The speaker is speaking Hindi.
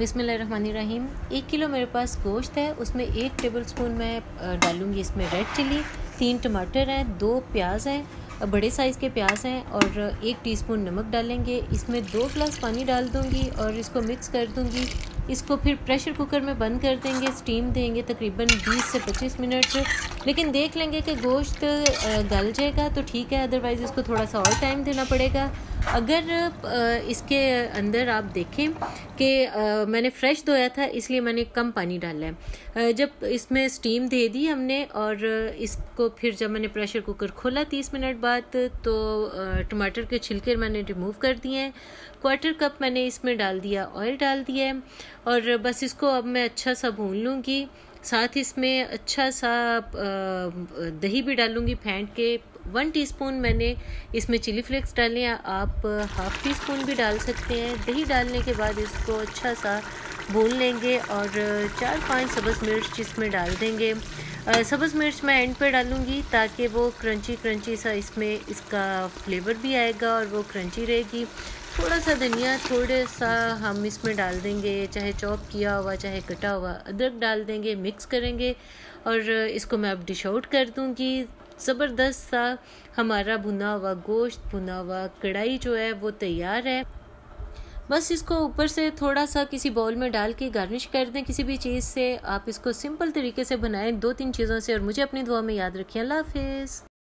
बिस्मिल्लाहिर्रहमानिर्रहीम। 1 किलो मेरे पास गोश्त है, उसमें 1 टेबलस्पून मैं डालूँगी इसमें रेड चिली, 3 टमाटर हैं, 2 प्याज हैं, बड़े साइज़ के प्याज हैं और 1 टीस्पून नमक डालेंगे। इसमें 2 गिलास पानी डाल दूँगी और इसको मिक्स कर दूँगी। इसको फिर प्रेशर कुकर में बंद कर देंगे, स्टीम देंगे तकरीबन 20 से 25 मिनट। लेकिन देख लेंगे कि गोश्त गल जाएगा तो ठीक है, अदरवाइज़ इसको थोड़ा सा और टाइम देना पड़ेगा। अगर इसके अंदर आप देखें कि मैंने फ़्रेश धोया था इसलिए मैंने कम पानी डाला है। जब इसमें स्टीम दे दी हमने और इसको फिर जब मैंने प्रेशर कुकर खोला 30 मिनट बाद तो टमाटर के छिलके मैंने रिमूव कर दिए हैं। 1/4 कप मैंने इसमें डाल दिया, ऑयल डाल दिया है और बस इसको अब मैं अच्छा सा भून लूँगी। साथ इसमें अच्छा सा दही भी डालूँगी फेंट के। 1 टीस्पून मैंने इसमें चिली फ्लेक्स डाले हैं, आप हाफ़ टी स्पून भी डाल सकते हैं। दही डालने के बाद इसको अच्छा सा भून लेंगे और 4-5 सब्ज़ मिर्च इसमें डाल देंगे। सब्ज़ मिर्च मैं एंड पे डालूँगी ताकि वो क्रंची सा इसमें इसका फ्लेवर भी आएगा और वो क्रंची रहेगी। थोड़ा सा धनिया, थोड़ा सा हम इसमें डाल देंगे, चाहे चॉप किया हुआ चाहे कटा हुआ अदरक डाल देंगे, मिक्स करेंगे और इसको मैं अब डिश आउट कर दूँगी। ज़बरदस्त सा हमारा भुना हुआ गोश्त, भुना हुआ कढ़ाई जो है वो तैयार है। बस इसको ऊपर से थोड़ा सा किसी बाउल में डाल के गार्निश कर दें किसी भी चीज़ से। आप इसको सिंपल तरीके से बनाएं 2-3 चीज़ों से और मुझे अपनी दुआ में याद रखें। अल्लाह हाफ़िज़।